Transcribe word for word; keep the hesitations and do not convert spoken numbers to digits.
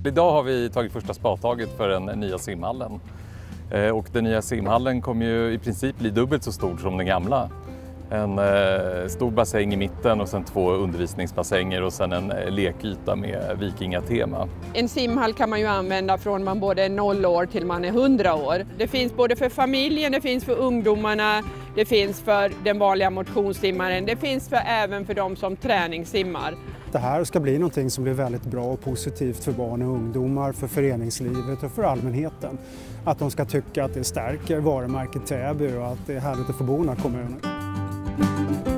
Idag har vi tagit första spadtaget för den nya simhallen. Och den nya simhallen kommer ju i princip bli dubbelt så stor som den gamla. En eh, stor bassäng i mitten och sen två undervisningsbassänger och sen en eh, lekyta med vikingatema. En simhall kan man ju använda från man både är noll år till man är hundra år. Det finns både för familjen, det finns för ungdomarna, det finns för den vanliga motionssimmaren, det finns för, även för de som träningssimmar. Det här ska bli någonting som blir väldigt bra och positivt för barn och ungdomar, för föreningslivet och för allmänheten. Att de ska tycka att det stärker varumärket Täby och att det är härligt att få bo i den här kommunen.